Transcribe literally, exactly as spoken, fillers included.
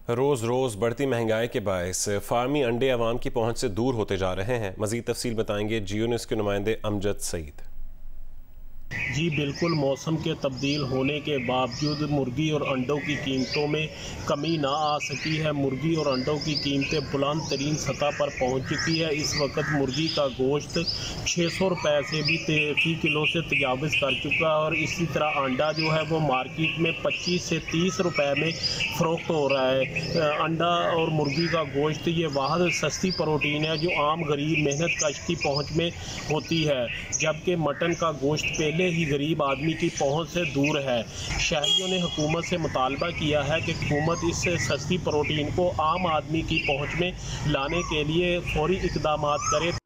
रोज़ रोज़ बढ़ती महंगाई के बायस फार्मी अंडे अवाम की पहुंच से दूर होते जा रहे हैं। मज़ीद तफसील बताएंगे जियो न्यूज़ के नुमाइंदे अमजद सईद। जी बिल्कुल, मौसम के तब्दील होने के बावजूद मुर्गी और अंडों की कीमतों में कमी ना आ सकी है। मुर्गी और अंडों की कीमतें बुलंद तरीन सतह पर पहुंच चुकी है। इस वक्त मुर्गी का गोश्त छः सौ रुपये से भी फी किलो से तजावज़ कर चुका है और इसी तरह अंडा जो है वो मार्केट में पच्चीस से तीस रुपये में फ़रोख्त हो रहा है। अंडा और मुर्गी का गोश्त ये वाहद सस्ती प्रोटीन है जो आम गरीब मेहनत कश की पहुँच में होती है, जबकि मटन का गोश्त पहले ही गरीब आदमी की पहुंच से दूर है। शहरियों ने हुकूमत से मुतालबा किया है कि हुकूमत इस सस्ती प्रोटीन को आम आदमी की पहुंच में लाने के लिए फौरी इक़दामात करे।